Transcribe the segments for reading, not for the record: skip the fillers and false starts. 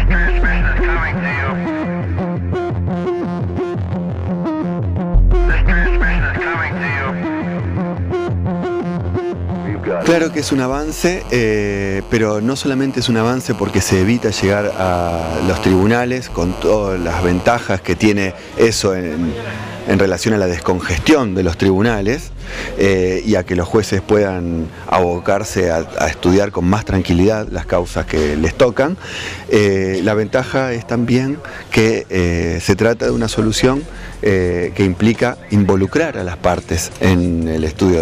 Claro que es un avance, pero no solamente es un avance porque se evita llegar a los tribunales con todas las ventajas que tiene eso en relación a la descongestión de los tribunales y a que los jueces puedan abocarse a estudiar con más tranquilidad las causas que les tocan. La ventaja es también que se trata de una solución que implica involucrar a las partes en el estudio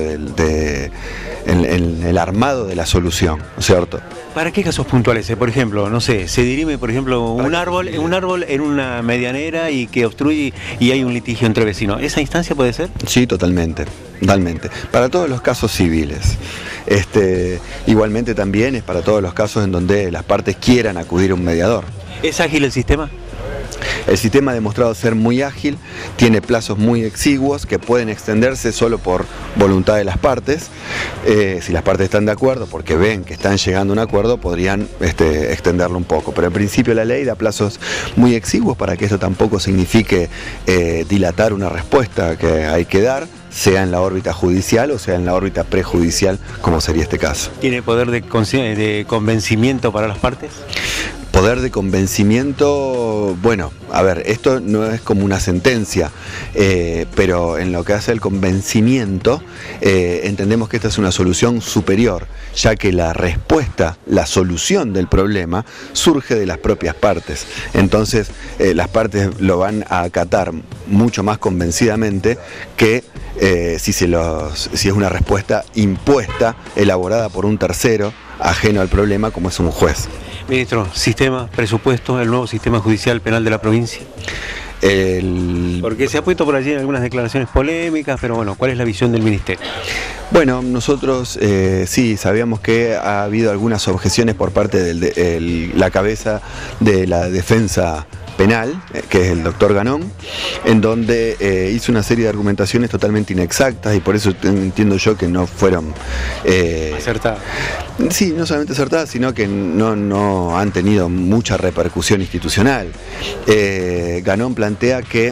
en el armado de la solución, ¿no es cierto? ¿Para qué casos puntuales? Por ejemplo, no sé, se dirime, por ejemplo, un árbol en una medianera y que obstruye y hay un litigio entre vecinos. ¿Esa instancia puede ser? Sí, totalmente. Para todos los casos civiles. Igualmente también es para todos los casos en donde las partes quieran acudir a un mediador. ¿Es ágil el sistema? El sistema ha demostrado ser muy ágil, tiene plazos muy exiguos que pueden extenderse solo por voluntad de las partes. Si las partes están de acuerdo, porque ven que están llegando a un acuerdo, podrían extenderlo un poco. Pero en principio la ley da plazos muy exiguos para que esto tampoco signifique dilatar una respuesta que hay que dar, sea en la órbita judicial o sea en la órbita prejudicial, como sería este caso. ¿Tiene poder de convencimiento para las partes? Poder de convencimiento, bueno, a ver, esto no es como una sentencia, pero en lo que hace al convencimiento, entendemos que esta es una solución superior, ya que la respuesta, la solución del problema, surge de las propias partes. Entonces, las partes lo van a acatar mucho más convencidamente que si es una respuesta impuesta, elaborada por un tercero, ajeno al problema, como es un juez. Ministro, sistema, presupuesto, el nuevo sistema judicial penal de la provincia. Porque se ha puesto por allí en algunas declaraciones polémicas, pero bueno, ¿cuál es la visión del Ministerio? Bueno, nosotros sí sabíamos que ha habido algunas objeciones por parte de la cabeza de la defensa penal, que es el doctor Ganón, en donde hizo una serie de argumentaciones totalmente inexactas y por eso entiendo yo que no fueron acertadas. Sí, no solamente acertadas, sino que no han tenido mucha repercusión institucional. Ganón plantea que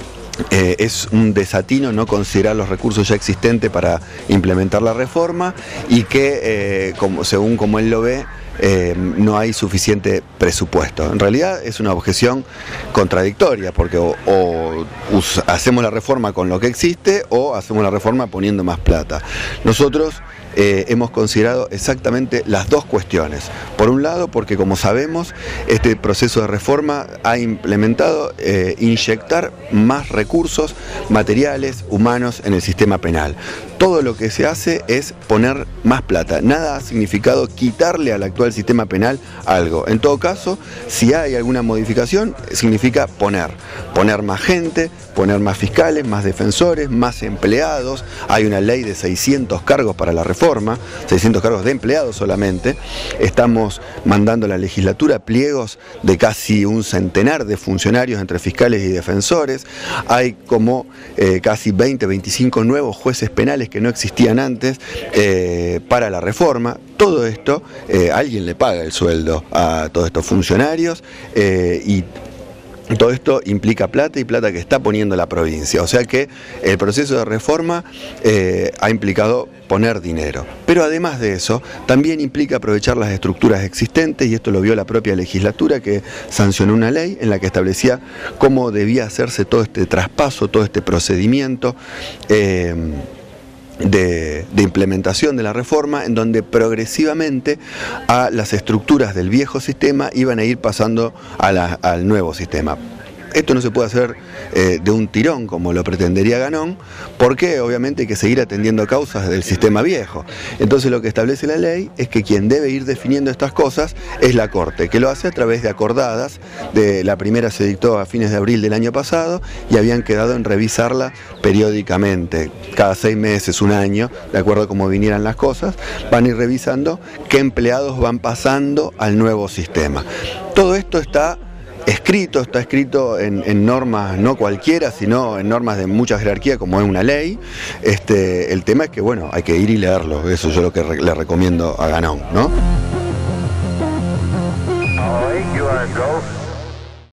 es un desatino no considerar los recursos ya existentes para implementar la reforma y que, según como él lo ve, no hay suficiente presupuesto. En realidad es una objeción contradictoria, porque o hacemos la reforma con lo que existe o hacemos la reforma poniendo más plata. Nosotros hemos considerado exactamente las dos cuestiones. Por un lado, porque como sabemos, este proceso de reforma ha implementado inyectar más recursos materiales, humanos en el sistema penal. Todo lo que se hace es poner más plata. Nada ha significado quitarle al actual sistema penal algo. En todo caso, si hay alguna modificación, significa poner más gente, poner más fiscales, más defensores, más empleados. Hay una ley de 600 cargos para la reforma, 600 cargos de empleados solamente. Estamos mandando a la legislatura pliegos de casi un centenar de funcionarios entre fiscales y defensores. Hay como casi 20, 25 nuevos jueces penales que no existían antes para la reforma. Todo esto, alguien le paga el sueldo a todos estos funcionarios y todo esto implica plata y plata que está poniendo la provincia. O sea que el proceso de reforma ha implicado poner dinero. Pero además de eso, también implica aprovechar las estructuras existentes, y esto lo vio la propia legislatura, que sancionó una ley en la que establecía cómo debía hacerse todo este traspaso, todo este procedimiento de implementación de la reforma, en donde progresivamente a las estructuras del viejo sistema iban a ir pasando al nuevo sistema. Esto no se puede hacer de un tirón como lo pretendería Ganón, porque obviamente hay que seguir atendiendo causas del sistema viejo. Entonces lo que establece la ley es que quien debe ir definiendo estas cosas es la Corte, que lo hace a través de acordadas. La primera se dictó a fines de abril del año pasado y habían quedado en revisarla periódicamente, cada 6 meses, un año, de acuerdo a cómo vinieran las cosas, van a ir revisando qué empleados van pasando al nuevo sistema. Todo esto está escrito en normas no cualquiera, sino en normas de mucha jerarquía, como es una ley. El tema es que, bueno, hay que ir y leerlo. Eso yo lo que le recomiendo a Ganón, ¿no? 5, go.